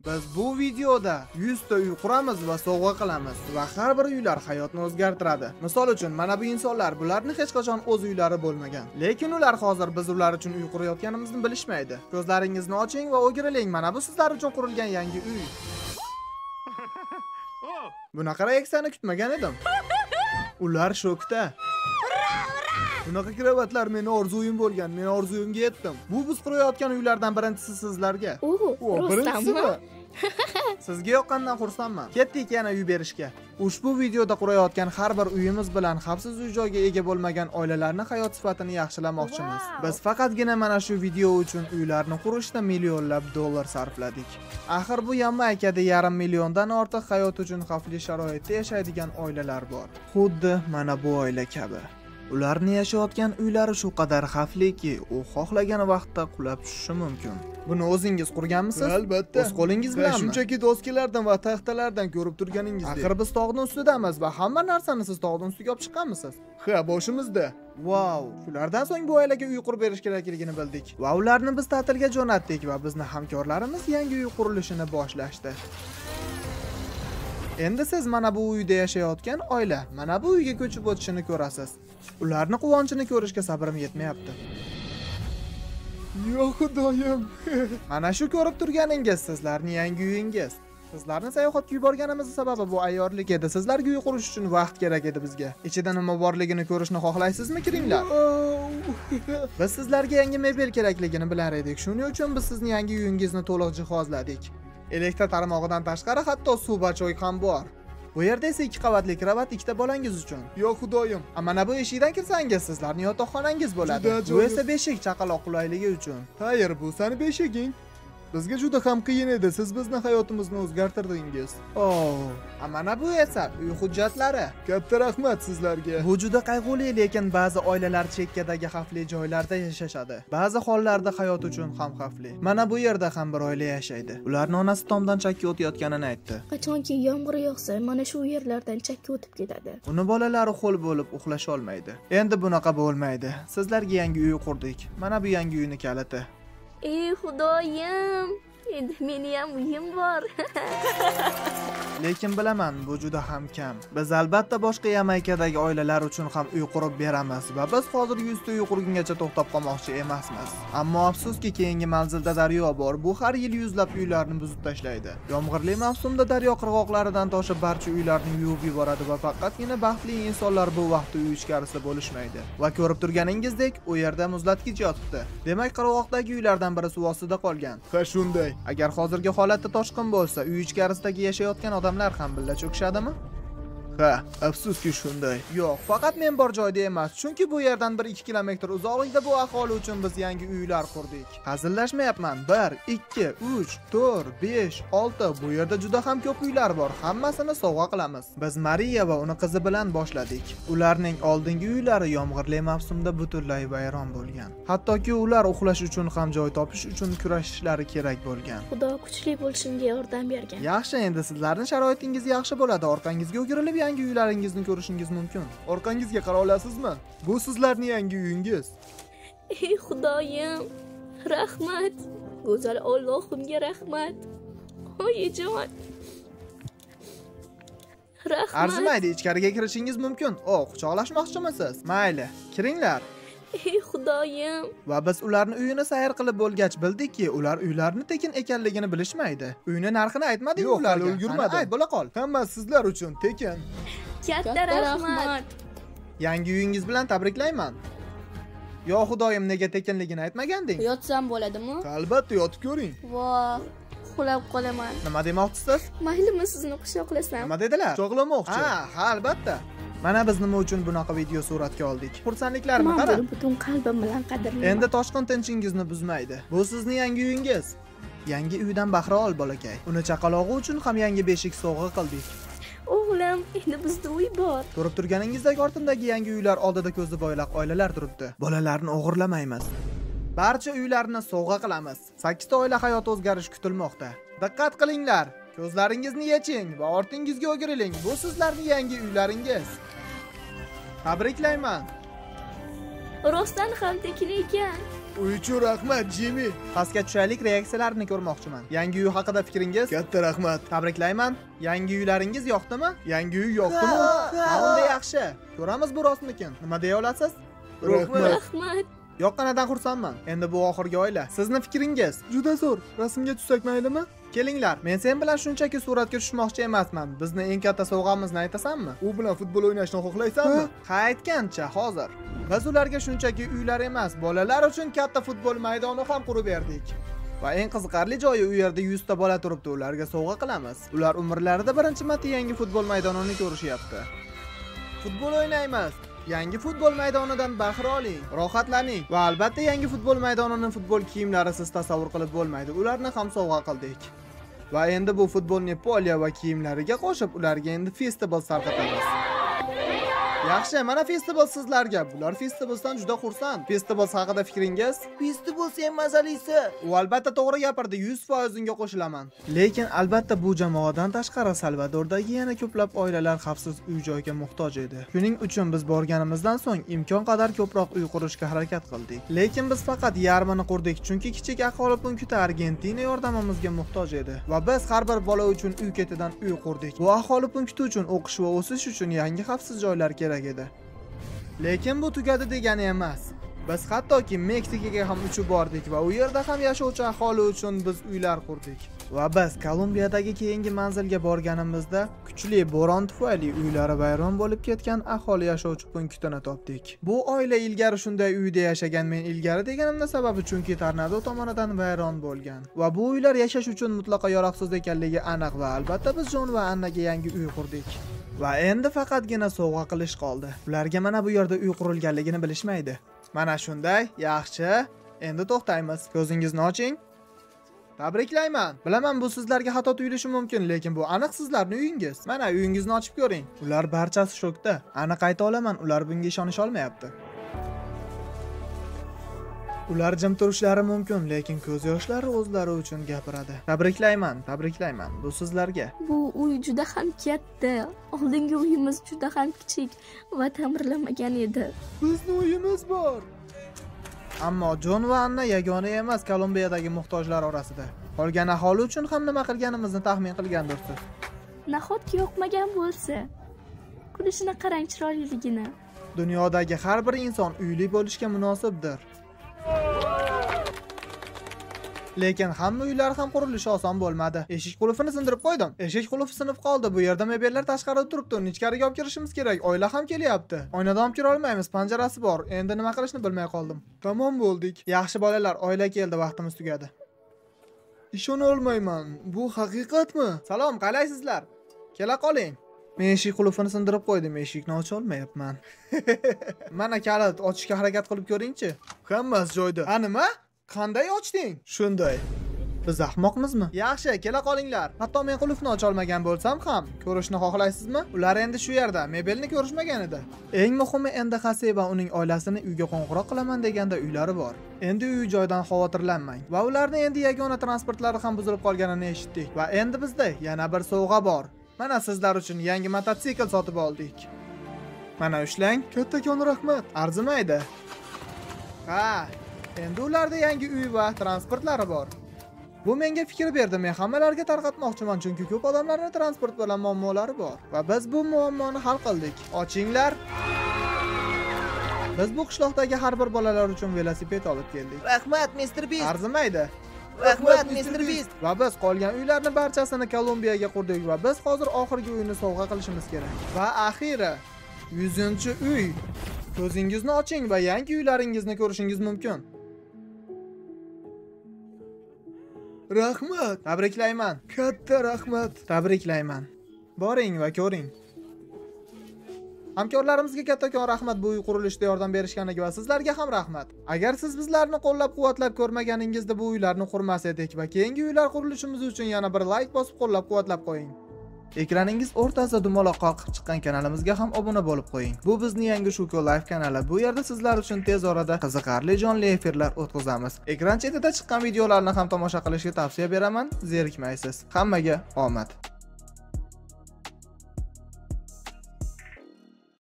Biz bu videoda 100 ta uy quramiz va sovg'a qilamiz va har bir uylar hayotni o'zgartiradi. Misol uchun, mana bu insonlar bularni hech qachon o'z uylari bo'lmagan. Lekin ular hozir biz ular uchun uy qurayotganimizni bilishmaydi. Ko'zlaringizni oching va o'giriling, mana bu sizlar uchun qurilgan yangi uy. Bunaqa reaksiyani kutmagan edim. Ular shokda. Bunaqa kravatlar meni orzuyim bo'lgan, men orzuyimga yetdim. Bu biz qurayotgan uylardan birinchisi sizlarga. Birinchisimi? Sizga yoqqandan xursandman. Ketdik yana uy berishga. Ushbu videoda qurayotgan har bir uyimiz bilan xavfsiz uy-joyga ega bo'lmagan oilalarni hayot sifatini yaxshilamoqchimiz. Biz faqatgina mana shu video uchun uylarni qurishda millionlab dollar sarfladik. Axir bu Yamaykada 500 milliondan ortiq hayot uchun xavfli sharoitda yashaydigan oilalar bor. Xuddi mana bu oila kabi. Ularni yashayotgan uylari shu qadar xavfliki, u xohlagan vaqtda qulab tushishi mumkin. Buni o'zingiz qurganmisiz? Albatta. O'z qo'lingiz bilanmi? Shunchaki doskalardan va taxtalardan ko'rib turganingizdek. Axir biz tog'ning ustidamiz va hamma narsani siz tog'ning ustiga olib chiqqanmisiz? Ha, boshimizda. Wow! Shulardan so'ng bu oilaga uy qurib berish kerakligini bildik. Va ularni biz ta'tilga jo'natdik va bizni hamkorlarimiz yangi uy qurilishini boshlashdi. Endi siz mana bu uyda yashayotgan oila mana bu uyga ko'chib o'tishini ko'rasiz. Ularni quvonchini ko'rishga sabrim yetmayapti. Yo xudoyim. Mana shu ko'rib turganingiz sizlarning yangi uyingiz. Sizlarni sayohatga yuborganimiz sababi bu ayyorlik edi. Sizlarga uy qurish uchun vaqt kerak edi bizga. Ichida nima borligini ko'rishni xohlaysizmi? Kiringlar. Biz sizlarga yangi mebel kerakligini bilar edik. Shuning uchun biz sizning yangi uyingizni to'liq jihozladik. Elektr tarmog'idan tashqari hatto suv bachoy ham bor. Bu yerda esa 2 qavatli kravat 2 ta bolangiz uchun. Yo xudoyim. Mana bu eshikdan kirsangiz sizlarning yotoqxonangiz bo'ladi. Bu esa beshik chaqaloq qulayligi uchun. Xayr, bu seni beshiging. Bizga juda ham qiyin edi. Siz bizni hayotimizni o'zgartirdingiz. Mana bu esa uy hujjatlari. Katta rahmat sizlarga. Bu juda qayg'uli, lekin ba'zi oilalar chekkadagi xavfli joylarda yashashadi. Ba'zi hollarda hayot uchun ham xavfli. Mana bu yerda ham bir oila yashaydi. Ularning onasi tomdan chakka o'tayotganini aytdi. Qachonki yomg'ir yog'sa, mana shu yerlardan chakka o'tib ketadi. Uni bolalari ho'l bo'lib uxlasha olmaydi. Endi bunaqa bo'lmaydi. Sizlarga yangi uy qurdik. Mana bu yangi uyning kaliti. Ey xudoyim, endi meni ham uyim bor. Lekin bilaman, bu juda ham kam. Biz albatta boshqa Yamaykadagi oilalar uchun ham uy qurib beramiz va biz hozir 100 ta uy qurgungacha to'xtab qolmoqchi emasmiz. Ammo afsuski keyingi manzilda daryo bor. Bu har yil yuzlab uylarni buzib tashlaydi. Yomg'irli mavsumda daryo qirg'oqlaridan toshib barcha uylarni yuvib yuboradi va faqatgina baxtli insonlar bu vaqtda uy ichkarisida bo'lishmaydi. Va ko'rib turganingizdek, u yerda muzlatgich yotibdi. Demak, qirg'oqdagi uylardan biri suv ostida qolgan. Ha, shunday. Agar hozirgi holatda toshqin bo'lsa, uy ichkarisidagi yashayotgan odamlar ham billa cho'kishadimi? Ha, afsuski shunday. Yo'q, faqat men bor joyda emas, chunki bu yerdan 1-2 kilometr uzoqlikda bu aholi uchun biz yangi uylar qurdik. Hazillashmayapman. 1, 2, 3, 4, 5, 6 bu yerda juda ham ko'p uylar bor. Hammasini sovg'a qilamiz. Biz Mariya va uni qizi bilan boshladik. Ularning oldingi uylari yomg'irli mavsumda butunlay vayron bo'lgan. Hattoki ular uxlash uchun ham joy topish uchun kurashishlari kerak bo'lgan. Xudo kuchli bo'lishimga yordam bergan. Yaxshi, endi sizlarning sharoitingiz yaxshi bo'ladi. Orqangizga o'girilib yangi uylaringizni ko'rishingiz mumkin. Orqangizga qara olasizmi? Bu sizlarning yangi uyingiz. Ey xudoyim, rahmat. Go'zal Allohimga rahmat. Oyijon. Rahmat. Arzimaydi, ichkariga kirishingiz mumkin. Quchoqlashmoqchimisiz? Mayli, kiringlar. Ey xudoyim. Va biz ularning uyini sayr qilib bo'lgach bildikki, ular uylarni tekin ekanligini bilishmaydi. Uyning narxini aytmading ularga? Yo'q, ulgurmadim. Ayt, bo'la qol. Hammasi sizlar uchun tekin. Katta rahmat. Yangi uyingiz bilan tabriklayman. Yo xudoyim, nega tekinligini aytmaganding? Yotsam bo'ladimi? Albatta, yotib ko'ring. Voh, uxlab qolaman. Nima demoqchisiz? Maylimi sizni quchoqlasam? Nima dedilar? Quchoqlamoqchi. Ha, albatta. Mana biz nima uchun bunaqa video suratga oldik. Xursandliklarni qara. Men butun qalbim bilan qadrlayman. Endi toshqin tinchingizni buzmaydi. Bu sizning yangi uyingiz. Yangi uydan bahra ol, bolakay. Uni chaqalog'i uchun ham yangi beshik sovg'a qildik. O'g'lim, endi bizda uy bor. Ko'rib turganingizdek, ortimdagi yangi uylar oldida ko'zi boylaq oilalar turibdi. Bolalarni o'g'irlamaymiz. Barcha uylarni sovg'a qilamiz. 8 ta oila hayoti o'zgarish kutilmoqda. Diqqat qilinglar. Ko'zlaringizni yeching va ortingizga o'giriling. Bu sizlarning yangi uylaringiz. Tabriklayman. Rostdan ham tekin ekan. Uy uchun rahmat, Jimmy. Pastga tushaylik, reaksiyalarini ko'rmoqchiman. Yangi uy haqida fikringiz? Katta rahmat. Tabriklayman. Yangi uylaringiz yoqdimi? Yangi uy yoqdimi? Unda yaxshi. Ko'ramiz bu rostmikin. Nima deya olasiz? Rahmat. Rahmat. Yoqqanidan xursandman. Endi bu oxirgi oila. Sizni fikringiz? Juda zo'r. Rasmga tushsak maylimi? Kelinglar, men sen bilan shunchaki suratga tushmoqchi emasman. Bizni eng katta sovg'amizni aytasanmi? U bilan futbol o'ynashni xohlaysanmi? Ha aytgancha hozir. Biz ularga shunchaki uylar emas, bolalar uchun katta futbol maydoni ham qurib berdik. Va eng qiziqarli joyi, u yerda 100 ta bola turibdi, ularga sovg'a qilamiz. Ular umrlarida birinchi marta yangi futbol maydonini ko'rishyapti. Futbol o'ynaymiz. Yangi futbol maydonidan bahra oling, rohatlaning va albatta yangi futbol maydonini futbol kiyimlarisiz tasavvur qilib bo'lmaydi. Ularni ham sovg'a qildik. Va endi bu futbolni polya va kiyimlariga qo'shib, ularga endi festival tarqatamiz. Yaxshi, mana festival sizlarga. Bular festivaldan juda xursand. Festival haqida fikringiz? Festival eng mazalisi. U albatta to'g'ri gapirdi, 100% unga qo'shilaman. Lekin albatta bu jamoadan tashqari Salvadordagi yana ko'plab oilalar xavfsiz uy-joyga muhtoj edi. Shuning uchun biz borganimizdan so'ng imkon qadar ko'proq uy qurishga harakat qildik. Lekin biz faqat yarmini qurdik, chunki kichik aholi punkti Argentina yordamimizga muhtoj edi. Va biz har bir bola uchun uy ketidan uy qurdik. Bu aholi punkti uchun o'qish va o'sish uchun yangi xavfsiz joylar kerak edi. Lekin bu tugadi degani emas. Biz hattoki Meksikaga ham uchib bordik va u yerda ham yashovchi aholi uchun biz uylar qurdik. Va biz Kolumbiyadagi keyingi manzilga borganimizda kuchli bo'ron tufayli uylari vayron bo'lib ketgan aholi yashovchi punktini topdik. Bu oila ilgari shunday uyda yashagan, men ilgari deganimda sababi chunki tornado tomonidan vayron bo'lgan. Va bu uylar yashash uchun mutlaqo yaroqsiz ekanligi aniq va albatta biz Jon va Annaga yangi uy qurdik. Va endi faqatgina sovg'a qilish qoldi. Ularga mana bu yerda uy qurilganligini bilishmaydi. Mana shunday, yaxshi. Endi to'xtaymiz. Ko'zingizni oching. Tabriklayman. Bilaman bu sizlarga xato tuyulishi mumkin, lekin bu aniq sizlarning uyingiz. Mana uyingizni ochib ko'ring. Ular barchasi shokda. Aniq ayta olaman, ular bunga ishonisha olmayapti. Ular jim turishlari mumkin, lekin ko'z yoshlari o'zlari uchun gapiradi. Tabriklayman, tabriklayman. Bu sizlarga. Bu uy juda ham katta. Oldingi uyimiz juda ham kichik va ta'mirlanmagan edi. Bizning uyimiz bor. Ammo Jon va Anna yagona emas Kolumbiyadagi muhtojlar orasida. Qolgan aholi uchun ham nima qilganimizni taxmin qilgandirsiz. Nahotki yoqmagan bo'lsa? Kulishini qarang, chiroyliligini. Dunyodagi har bir inson uyli bo'lishga munosibdir. Lekin hamma uylar ham qurilishi oson bo'lmadi. Eshik qulfini sindirib qo'ydim. Eshik qulfi sinib qoldi. Bu yerda mebellar tashqarida turibdi. Uni ichkariga olib kirishimiz kerak. Oila ham kelyapti. Oynadan olib kira olmaymiz. Panjarasi bor. Endi nima qilishni bilmay qoldim. Tamom bo'ldik. Yaxshi bolalar, oila keldi, vaqtimiz tugadi. Ishona olmayman. Bu haqiqatmi? Salom, qalaysizlar? Kela qoling. Men eshik qulfini sindirib qo'ydim. Eshikni ocha olmayapman. Mana kalit, ochishga harakat qilib ko'ring-chi. Hammasi joyida. Ha nima? Qanday ochding? Shunday. Biz ahmoqmizmi? Yaxshi, kela qolinglar. Hatto men qulfni ocha olmagan bo'lsam ham, ko'rishni xohlaysizmi? Ular endi shu yerda, mebelni ko'rishmagan edi. Eng muhimi endi Haseba uning oilasini uyga qo'ng'iroq qilaman deganda uylari bor. Endi uy joydan xavotirlanmang. Va ularning endi yagona transportlari ham buzilib qolganini eshitdik. Va endi bizda yana bir sovg'a bor. Mana sizlar uchun yangi mototsikl sotib oldik. Mana ushlang. Kattakon rahmat. Arzimaydi. Ha, endi ularda yangi uy va transportlari bor. Bu menga fikr berdi. Men hammalarga tarqatmoqchiman, chunki ko'p odamlarning transport bilan muammolari bor va biz bu muammoni hal qildik. Ochinglar. Biz bu qishloqdagi har bir bolalar uchun velosiped olib keldik. Rahmat, Mr. Beast. Arzimaydi. Rahmat, Mr. Beast. Va biz qolgan uylarni barchasini Kolumbiyaga qurdik va biz hozir oxirgi uyni sovg'a qilishimiz kerak. Va axiri 100-uy. Ko'zingizni oching va yangi uylaringizni ko'rishingiz mumkin. Rahmat. Tabriklayman. Katta rahmat. Tabriklayman. Boring va ko'ring. Hamkorlarimizga kattakon rahmat bu uy qurilishida yordam berishganiga va sizlarga ham rahmat. Agar siz bizlarni qo'llab-quvvatlab ko'rmaganingizda bu uylarni qurmas edik va keyingi uylar qurilishimiz uchun yana bir like bosib qo'llab-quvvatlab qo'ying. Ekraningiz o'rtasida dumaloq qalqib chiqqan kanalimizga ham obuna bo'lib qo'ying. Bu bizning yangi Shuko Live kanali. Bu yerda sizlar uchun tez orada qiziqarli jonli efirlar o'tkazamiz. Ekran chetida chiqqan videolarni ham tomosha qilishga tavsiya beraman. Zerikmaysiz. Hammaga omad.